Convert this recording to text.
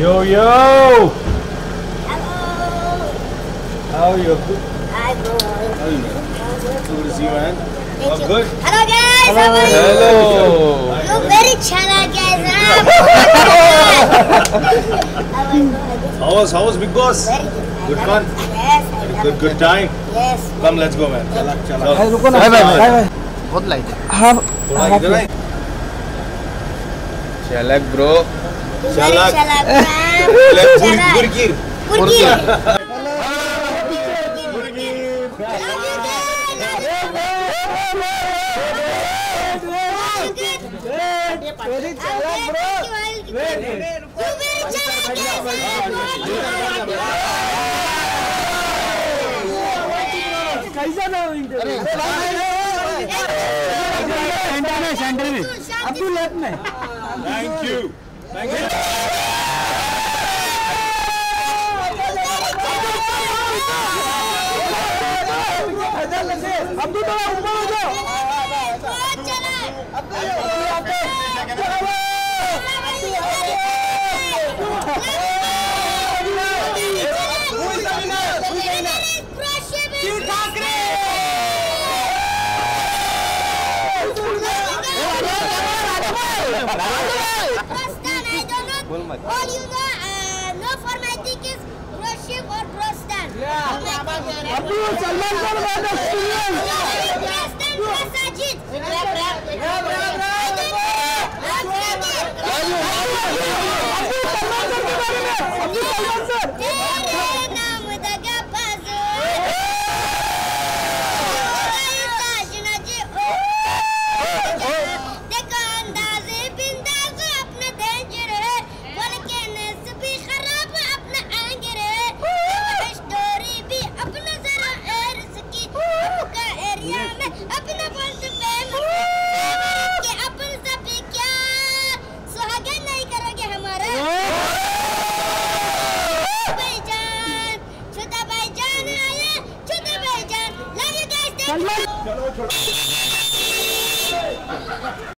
Yo, yo! Hello! How are you? Hi, bro. How are you, man? Good to see you, man. Thank you. Good? Hello, guys. How are you? Hello! Look very chana, guys. How was Big Boss? Very good. Good fun? Yes, I love Good time? Yes. Come, let's go, man. चला रुको ना bye बहुत light है हाँ थोड़ा इधर आए चलक ब्रो चलक Chalak. Burgir Burgir. कैसा ना सेंटर में अब्दुल लेफ्ट में Thank you. Thank you. Abdul तो ऊपर हो जाओ All you know, no formatting is Roshik or Prostan. Abdul Salman Khan वाला experience Prostan plus Ajit. Salman